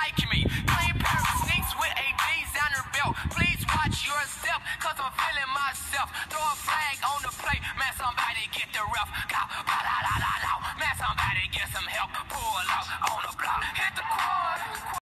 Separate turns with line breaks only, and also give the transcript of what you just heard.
like me. Clean pair of sneaks with ADs down her belt. Please watch yourself, cause I'm feeling myself. Throw a flag on the plate, man, somebody get the ref. Man, somebody get some help. Pull up on the block, hit the quad.